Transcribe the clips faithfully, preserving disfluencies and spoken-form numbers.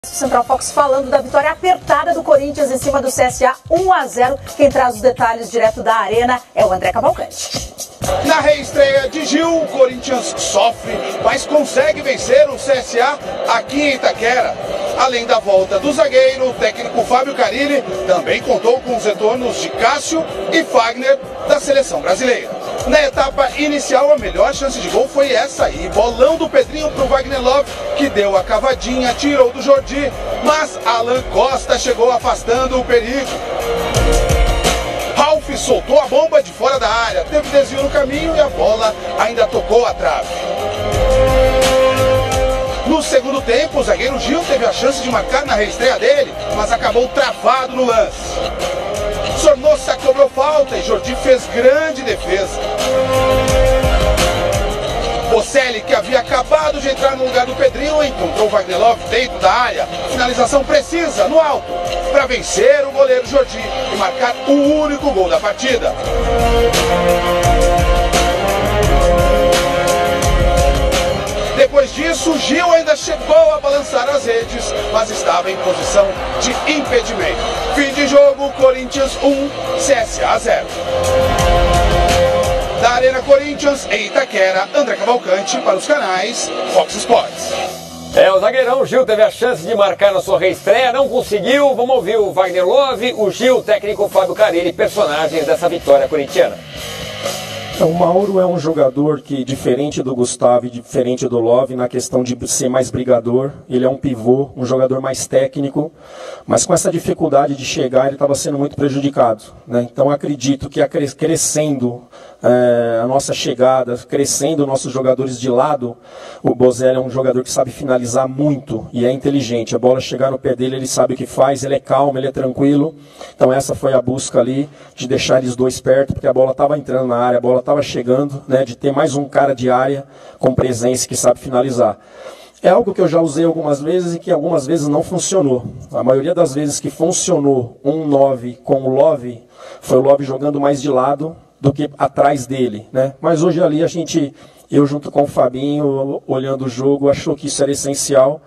Central Fox falando da vitória apertada do Corinthians em cima do C S A um a zero. Quem traz os detalhes direto da arena é o André Cavalcante. Na reestreia de Gil, o Corinthians sofre, mas consegue vencer o C S A aqui em Itaquera. Além da volta do zagueiro, o técnico Fábio Carilli também contou com os retornos de Cássio e Fagner da seleção brasileira. Na etapa inicial, a melhor chance de gol foi essa aí, bolão do Pedrinho para o Wagner Love, que deu a cavadinha, tirou do Jordi, mas Alan Costa chegou afastando o perigo. Ralf soltou a bomba de fora da área, teve desvio no caminho e a bola ainda tocou a trave. No segundo tempo, o zagueiro Gil teve a chance de marcar na reestreia dele, mas acabou travado no lance. Sornosa cobrou falta e Jordi fez grande defesa. Bocelli, que havia acabado de entrar no lugar do Pedrinho, encontrou o Wagner Love dentro da área. Finalização precisa, no alto, para vencer o goleiro Jordi e marcar o único gol da partida. Depois disso, Gil ainda chegou a balançar as redes, mas estava em posição de impedimento. Fim de jogo, Corinthians um, C S A zero. Da Arena Corinthians, em Itaquera, André Cavalcante para os canais Fox Sports. É, o zagueirão Gil teve a chance de marcar na sua reestreia, não conseguiu. Vamos ouvir o Wagner Love, o Gil, o técnico Fábio Carilli, personagens dessa vitória corintiana. O Mauro é um jogador que, diferente do Gustavo e diferente do Love, na questão de ser mais brigador, ele é um pivô, um jogador mais técnico, mas com essa dificuldade de chegar, ele estava sendo muito prejudicado, né? Então acredito que crescendo é, a nossa chegada, crescendo nossos jogadores de lado, o Bozelli é um jogador que sabe finalizar muito e é inteligente. A bola chegar no pé dele, ele sabe o que faz, ele é calmo, ele é tranquilo. Então essa foi a busca ali, de deixar eles dois perto, porque a bola estava entrando na área, a bola estava chegando, né, de ter mais um cara de área com presença que sabe finalizar. É algo que eu já usei algumas vezes e que algumas vezes não funcionou. A maioria das vezes que funcionou um nove com o Love, foi o Love jogando mais de lado do que atrás dele, né? Mas hoje ali a gente, eu junto com o Fabinho, olhando o jogo, achou que isso era essencial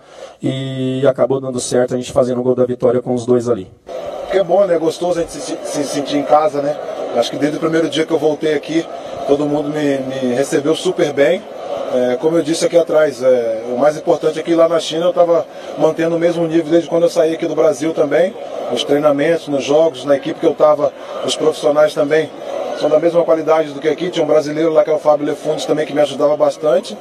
e acabou dando certo, a gente fazendo o gol da vitória com os dois ali. É bom, né? Gostoso a gente se, se sentir em casa, né? Acho que desde o primeiro dia que eu voltei aqui, todo mundo me, me recebeu super bem. É, como eu disse aqui atrás, é, o mais importante é que lá na China eu estava mantendo o mesmo nível desde quando eu saí aqui do Brasil também. Nos treinamentos, nos jogos, na equipe que eu estava, os profissionais também são da mesma qualidade do que aqui. Tinha um brasileiro lá que é o Fábio Lefundes também, que me ajudava bastante.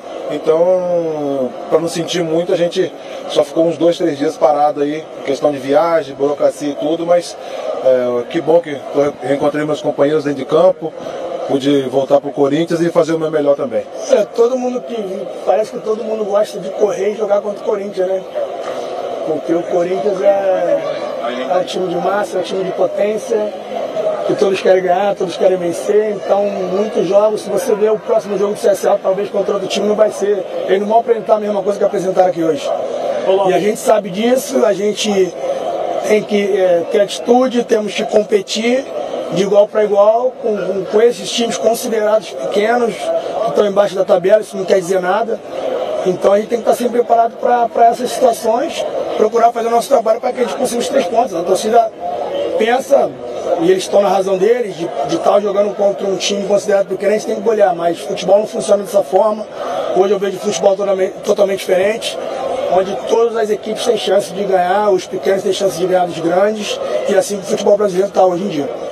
Então, para não sentir muito, a gente só ficou uns dois, três dias parado aí, questão de viagem, burocracia e tudo, mas é, que bom que reencontrei meus companheiros dentro de campo, pude voltar para o Corinthians e fazer o meu melhor também. É, todo mundo que parece que todo mundo gosta de correr e jogar contra o Corinthians, né? Porque o Corinthians é, é um time de massa, é um time de potência, que todos querem ganhar, todos querem vencer. Então, muitos jogos, se você ver o próximo jogo do C S A, talvez contra outro time, não vai ser, eles não vão apresentar a mesma coisa que apresentaram aqui hoje. E a gente sabe disso, a gente tem que é, ter atitude, temos que competir de igual para igual com, com, com esses times considerados pequenos, que estão embaixo da tabela. Isso não quer dizer nada. Então a gente tem que estar sempre preparado para essas situações, procurar fazer o nosso trabalho para que a gente consiga os três pontos. A torcida pensa, e eles estão na razão deles, de, de estar jogando contra um time considerado pequeno, a gente tem que golear, mas futebol não funciona dessa forma. Hoje eu vejo futebol totalmente, totalmente diferente, onde todas as equipes têm chance de ganhar, os pequenos têm chance de ganhar dos grandes, e assim o futebol brasileiro está hoje em dia.